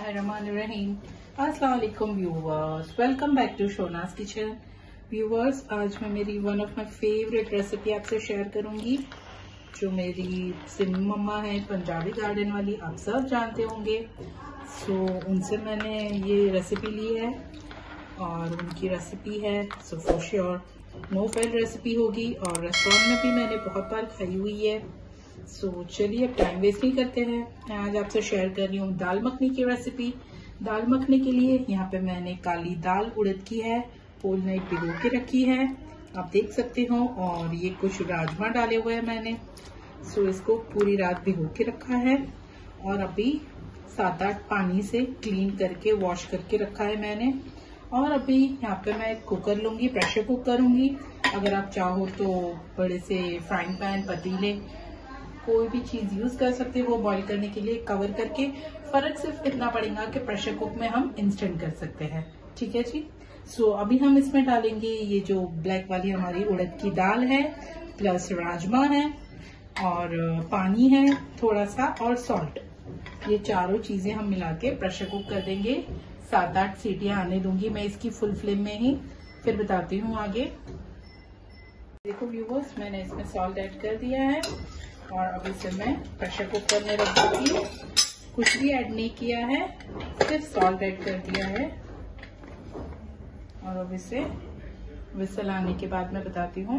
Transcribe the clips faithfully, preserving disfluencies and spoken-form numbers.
बिस्मिल्लाहिर्रहमानिर्रहीम। अस्सलाम वालेकुम viewers, welcome back to Shona's kitchen. Viewers, आज मैं मेरी one of my favourite recipe आपसे शेयर करूंगी, जो मेरी सिमी मम्मा है पंजाबी गार्डन वाली, आप सब जानते होंगे। सो so, उनसे मैंने ये रेसिपी ली है और उनकी रेसिपी है so for sure no fail recipe होगी और रेस्टोरेंट में भी मैंने बहुत बार खाई हुई है। सो so, चलिए अब टाइम वेस्ट नहीं करते हैं, मैं आज आपसे शेयर कर रही हूँ दाल मखनी की रेसिपी। दाल मखनी के लिए यहाँ पे मैंने काली दाल उड़द की है, होल नाइट भिगो के रखी है, आप देख सकते हो। और ये कुछ राजमा डाले हुए हैं मैंने। सो so, इसको पूरी रात भिगो के रखा है और अभी सात आठ पानी से क्लीन करके वॉश करके रखा है मैंने। और अभी यहाँ पे मैं कुकर लूंगी, प्रेशर कुक करूंगी। अगर आप चाहो तो बड़े से फ्राइंग पैन, पतीले, कोई भी चीज यूज कर सकते हो बॉईल करने के लिए कवर करके। फर्क सिर्फ इतना पड़ेगा कि प्रेशर कुक में हम इंस्टेंट कर सकते हैं, ठीक है जी। सो so, अभी हम इसमें डालेंगे ये जो ब्लैक वाली हमारी उड़द की दाल है, प्लस राजमा है और पानी है थोड़ा सा और सॉल्ट। ये चारों चीजें हम मिला के प्रेशर कुक कर देंगे। सात आठ सीटियां आने दूंगी मैं इसकी फुल फ्लेम में ही, फिर बताती हूँ आगे। देखो व्यूवर्स, मैंने इसमें सॉल्ट ऐड कर दिया है और अब इसे मैं प्रेशर कुकर में रख दूंगी। कुछ भी ऐड नहीं किया है, सिर्फ सॉल्ट ऐड कर दिया है। और अब इसे विसल आने के बाद मैं बताती हूँ।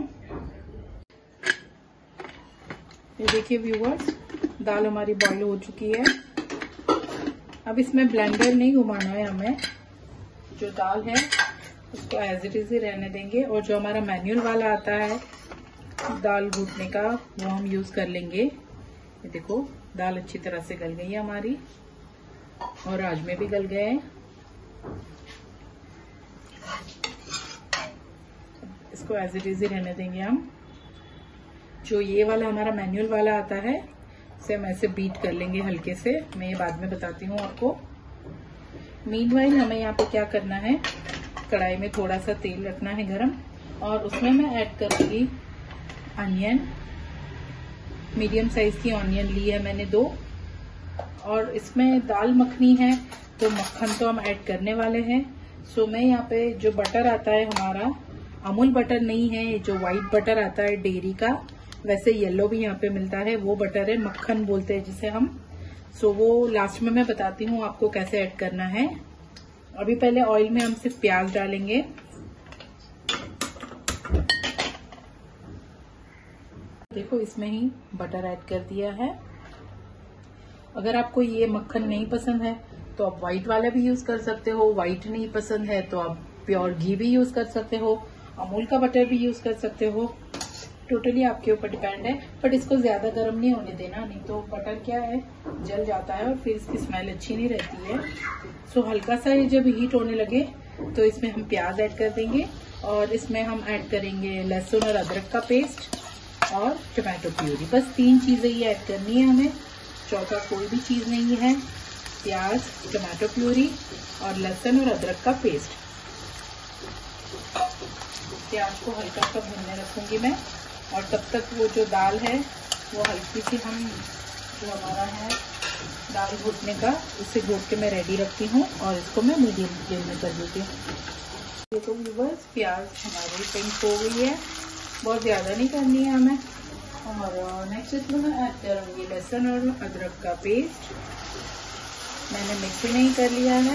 ये देखिए व्यूवर्स, दाल हमारी बॉईल हो चुकी है। अब इसमें ब्लेंडर नहीं घुमाना है हमें, जो दाल है उसको एज इट इज ही रहने देंगे। और जो हमारा मैनुअल वाला आता है दाल घुटने का, वो हम यूज कर लेंगे। ये देखो, दाल अच्छी तरह से गल गई है हमारी और राजमे भी गल गए हैं। इसको एज इट इज ही रहने देंगे हम। जो ये वाला हमारा मैनुअल वाला आता है, इसे हम ऐसे बीट कर लेंगे हल्के से। मैं ये बाद में बताती हूँ आपको। मीनवाइल हमें यहाँ पे क्या करना है, कढ़ाई में थोड़ा सा तेल रखना है गरम और उसमें मैं ऐड करूंगी अनियन। मीडियम साइज की ऑनियन ली है मैंने दो। और इसमें दाल मखनी है तो मक्खन तो हम ऐड करने वाले हैं। सो मैं यहाँ पे जो बटर आता है हमारा, अमूल बटर नहीं है, जो व्हाइट बटर आता है डेयरी का, वैसे येलो भी यहाँ पे मिलता है, वो बटर है, मक्खन बोलते हैं जिसे हम। सो वो लास्ट में मैं बताती हूँ आपको कैसे ऐड करना है। अभी पहले ऑयल में हम सिर्फ प्याज डालेंगे। देखो, इसमें ही बटर ऐड कर दिया है। अगर आपको ये मक्खन नहीं पसंद है तो आप व्हाइट वाला भी यूज कर सकते हो। व्हाइट नहीं पसंद है तो आप प्योर घी भी यूज कर सकते हो, अमूल का बटर भी यूज कर सकते हो। टोटली आपके ऊपर डिपेंड है। बट इसको ज्यादा गर्म नहीं होने देना, नहीं तो बटर क्या है, जल जाता है और फिर इसकी स्मेल अच्छी नहीं रहती है। सो हल्का सा ये जब हीट होने लगे तो इसमें हम प्याज ऐड कर देंगे और इसमें हम ऐड करेंगे लहसुन और अदरक का पेस्ट और टमाटो प्यूरी। बस तीन चीजें ये ऐड करनी है हमें, चौथा कोई भी चीज नहीं है। प्याज, टमाटो प्यूरी और लहसुन और अदरक का पेस्ट। प्याज को हल्का सा भूनने रखूंगी मैं और तब तक वो जो दाल है वो हल्की सी हम, जो हमारा है दाल घुटने का, उसे घोट के मैं रेडी रखती हूँ और इसको मैं मीडियम फ्लेम में कर देती हूँ। देखो व्यूअर्स, प्याज हमारी पिंक हो गई है, बहुत ज्यादा नहीं करनी है हमें। और नेक्स्ट इसमें मैं ऐड करूंगी लहसुन और अदरक का पेस्ट। मैंने मिक्सी नहीं कर लिया है।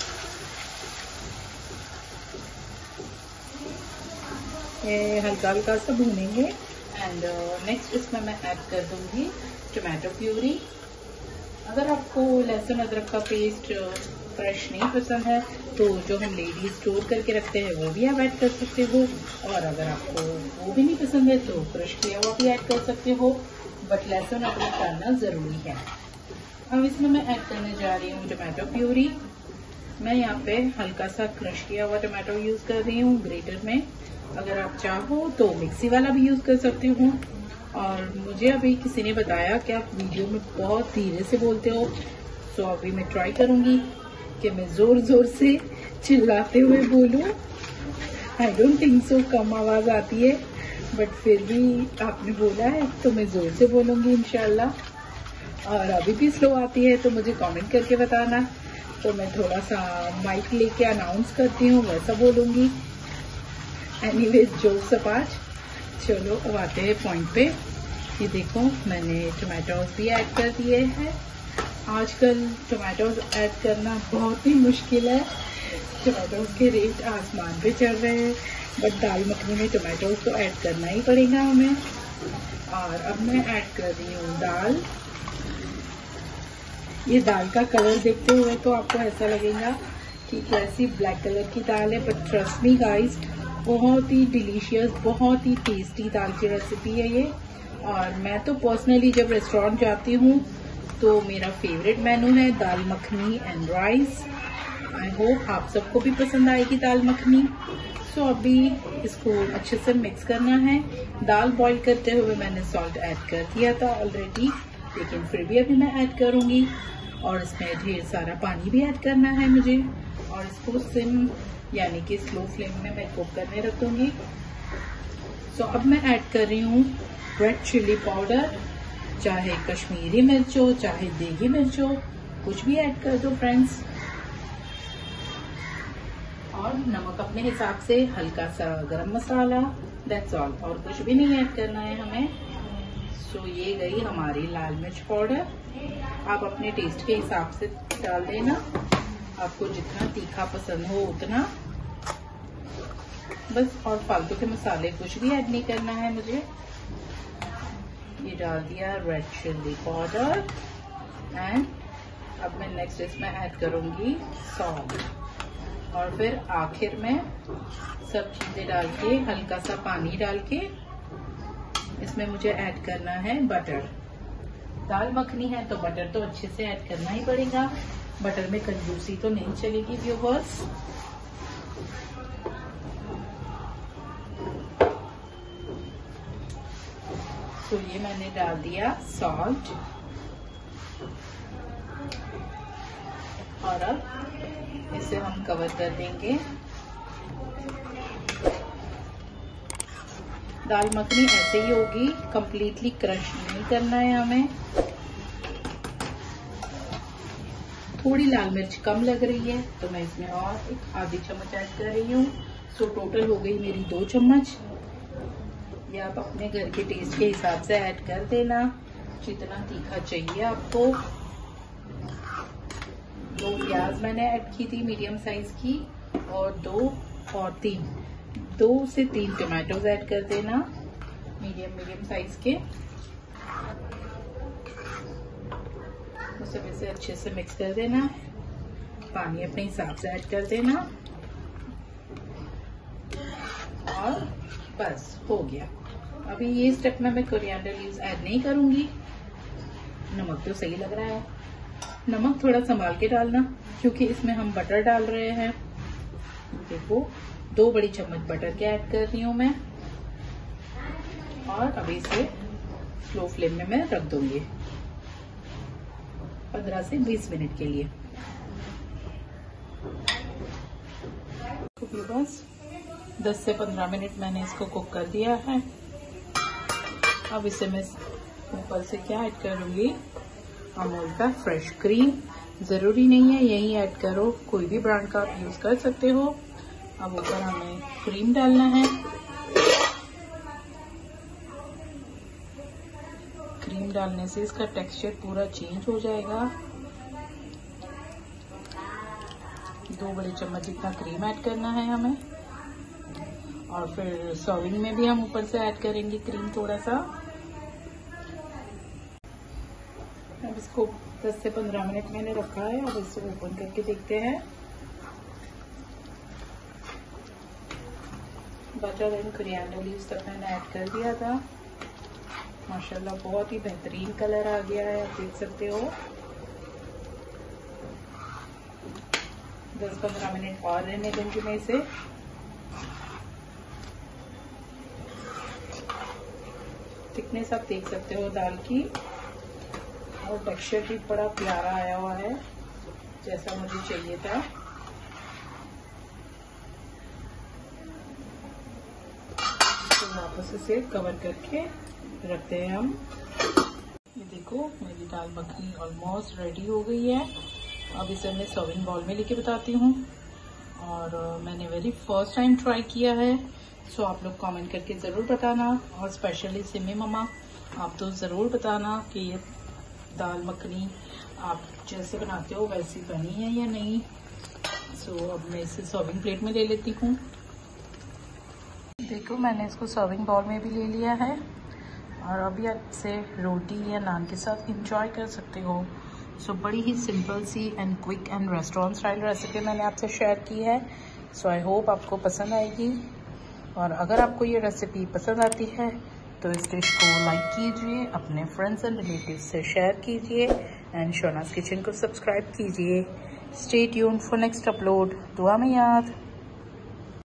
ये हल्का हल्का सा भूनेंगे। एंड नेक्स्ट इसमें मैं ऐड कर दूंगी टमाटो प्यूरी। अगर आपको लहसुन अदरक का पेस्ट फ्रेश नहीं पसंद है तो जो हम लेडीज स्टोर करके रखते हैं वो भी आप ऐड कर सकते हो। और अगर आपको वो भी नहीं पसंद है तो क्रश किया हुआ भी ऐड कर सकते हो, बट लहसुन अदरक डालना जरूरी है। अब इसमें मैं ऐड करने जा रही हूँ टमाटो प्यूरी। मैं यहाँ पे हल्का सा क्रश किया हुआ टमाटो यूज कर रही हूँ ग्रेटर में। अगर आप चाहो तो मिक्सी वाला भी यूज कर सकते हो। और मुझे अभी किसी ने बताया कि आप वीडियो में बहुत धीरे से बोलते हो, सो अभी मैं ट्राई करूंगी कि मैं जोर जोर से चिल्लाते हुए बोलूं। आई डोंट थिंक सो कम आवाज आती है, बट फिर भी आपने बोला है तो मैं जोर से बोलूंगी इंशाल्लाह। और अभी भी स्लो आती है तो मुझे कमेंट करके बताना तो मैं थोड़ा सा माइक लेके अनाउंस करती हूँ, वैसा बोलूँगी। एनीवेज जोक्स अपार्ट, चलो अब आते हैं पॉइंट पे। ये देखो मैंने टमाटोज भी ऐड कर दिए हैं। आजकल टमाटोज ऐड करना बहुत ही मुश्किल है, टमाटोज के रेट आसमान पे चढ़ रहे हैं, बट दाल मखनी में टमाटोज तो ऐड करना ही पड़ेगा हमें। और अब मैं ऐड कर रही हूँ दाल। ये दाल का कलर देखते हुए तो आपको ऐसा लगेगा कि कैसी ब्लैक कलर की दाल है, बट ट्रस्ट मी गाइस, बहुत ही डिलीशियस, बहुत ही टेस्टी दाल की रेसिपी है ये। और मैं तो पर्सनली जब रेस्टोरेंट जाती हूँ तो मेरा फेवरेट मेनू है dal makhani and rice. I hope आप सबको भी पसंद आएगी दाल मखनी। सो अभी इसको अच्छे से मिक्स करना है। दाल बॉईल करते हुए मैंने सॉल्ट ऐड कर दिया था ऑलरेडी, लेकिन फिर भी अभी मैं ऐड करूंगी। और इसमें ढेर सारा पानी भी ऐड करना है मुझे, और इसको सिम यानी कि स्लो फ्लेम में मैं कुक करने रखूंगी। सो अब मैं ऐड कर रही हूँ रेड चिली पाउडर, चाहे कश्मीरी मिर्च हो चाहे देगी मिर्च हो, कुछ भी ऐड कर दो फ्रेंड्स। और नमक अपने हिसाब से, हल्का सा गरम मसाला, दैट्स ऑल, और कुछ भी नहीं ऐड करना है हमें। सो so, ये गई हमारी लाल मिर्च पाउडर। आप अपने टेस्ट के हिसाब से डाल देना, आपको जितना तीखा पसंद हो उतना बस। और फालतू के मसाले कुछ भी ऐड नहीं करना है मुझे। ये डाल दिया रेड चिली पाउडर एंड अब मैं नेक्स्ट इसमें ऐड करूंगी सॉल्ट, और फिर आखिर में सब चीजें डाल के, हल्का सा पानी डाल के इसमें मुझे ऐड करना है बटर। दाल मखनी है तो बटर तो अच्छे से ऐड करना ही पड़ेगा, बटर में कंजूसी तो नहीं चलेगी व्यूअर्स। तो ये मैंने डाल दिया सॉल्ट, और अब इसे हम कवर कर देंगे। दाल मखनी ऐसे ही होगी, कंप्लीटली क्रश नहीं करना है हमें। थोड़ी लाल मिर्च कम लग रही है तो मैं इसमें और एक आधी चम्मच ऐड कर रही हूँ। सो टोटल हो गई मेरी दो चम्मच। ये आप अपने घर के टेस्ट के हिसाब से ऐड कर देना, जितना तीखा चाहिए आपको। दो प्याज मैंने ऐड की थी मीडियम साइज की, और दो और तीन दो से तीन टमाटोज ऐड कर देना मीडियम मीडियम साइज के। सब इसे अच्छे से मिक्स कर देना, पानी अपने हिसाब से ऐड कर देना, और बस हो गया। अभी ये स्टेप में मैं कोरिएंडर लीव्स ऐड नहीं करूंगी। नमक तो सही लग रहा है, नमक थोड़ा संभाल के डालना क्योंकि इसमें हम बटर डाल रहे हैं। देखो दो बड़ी चम्मच बटर के ऐड कर रही हूँ मैं, और अभी इसे स्लो फ्लेम में मैं रख दूंगी पंद्रह से बीस मिनट के लिए। बस दस से पंद्रह मिनट मैंने इसको कुक कर दिया है। अब इसे मैं ऊपर से क्या ऐड करूंगी, अमूल का फ्रेश क्रीम। जरूरी नहीं है यही ऐड करो, कोई भी ब्रांड का आप यूज कर सकते हो। अब ऊपर हमें क्रीम डालना है। क्रीम डालने से इसका टेक्सचर पूरा चेंज हो जाएगा। दो बड़े चम्मच जितना क्रीम ऐड करना है हमें, और फिर सर्विंग में भी हम ऊपर से ऐड करेंगे क्रीम थोड़ा सा। अब इसको दस से पंद्रह मिनट मैंने रखा है। अब इसको ओपन करके देखते हैं। बटर एंड कोरिएंडर लीव्स तक मैंने ऐड कर दिया था। माशाल्लाह बहुत ही बेहतरीन कलर आ गया है, आप देख सकते हो। दस पंद्रह मिनट और रहने दूंगी मैं इसे। थिकनेस आप देख सकते हो दाल की, और टेक्सचर भी बड़ा प्यारा आया हुआ है जैसा मुझे चाहिए था। तो वापस इसे कवर करके रखते हैं हम। ये देखो मेरी दाल मखनी ऑलमोस्ट रेडी हो गई है। अब इसे मैं सर्विंग बाउल में लेके बताती हूँ। और मैंने वेरी फर्स्ट टाइम ट्राई किया है, सो आप लोग कमेंट करके ज़रूर बताना। और स्पेशली सिमी ममा, आप तो ज़रूर बताना कि ये दाल मखनी आप जैसे बनाते हो वैसी बनी है या नहीं। सो अब मैं इसे सर्विंग प्लेट में ले लेती हूँ। देखो मैंने इसको सर्विंग बाउल में भी ले लिया है और अभी आप इसे रोटी या नान के साथ इंजॉय कर सकते हो। सो so, बड़ी ही सिंपल सी and quick and restaurant style recipe मैंने आपसे शेयर की है। सो आई होप आपको पसंद आएगी। और अगर आपको ये रेसिपी पसंद आती है तो इस डिश को लाइक कीजिए, अपने फ्रेंड्स एंड रिलेटिव्स से शेयर कीजिए एंड शोनास किचन को सब्सक्राइब कीजिए। Stay tuned for next upload. दुआ में याद।